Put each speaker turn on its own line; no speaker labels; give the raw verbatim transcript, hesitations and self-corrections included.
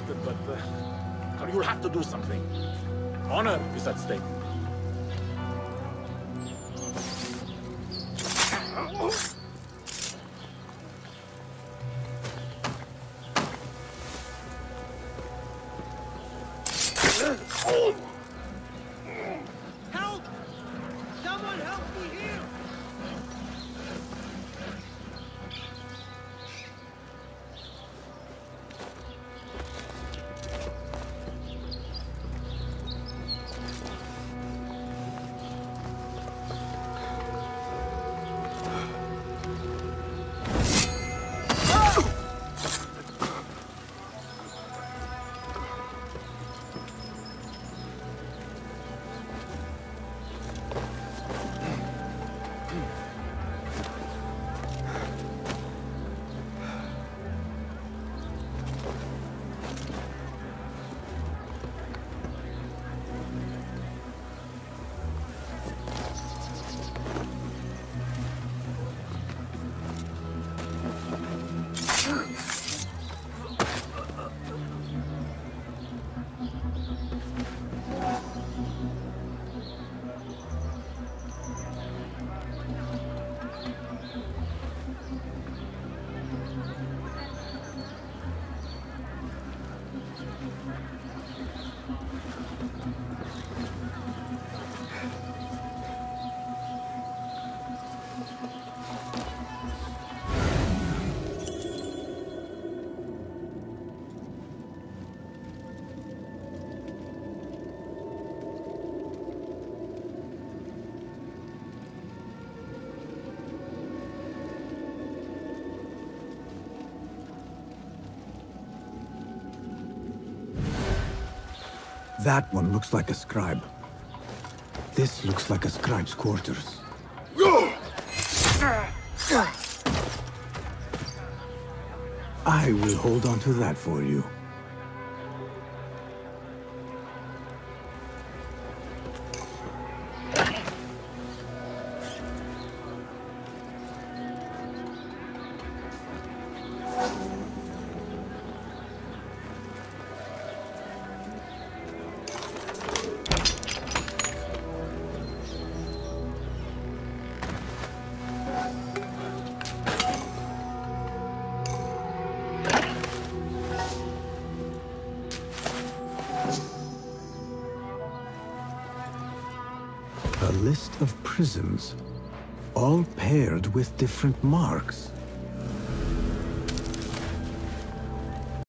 interested, but uh, you'll have to do something. Honor is at stake.
Help! Someone help me here!
That one looks like a scribe. This looks like a scribe's quarters. I will hold on to that for you. A list of prisons, all paired with different marks.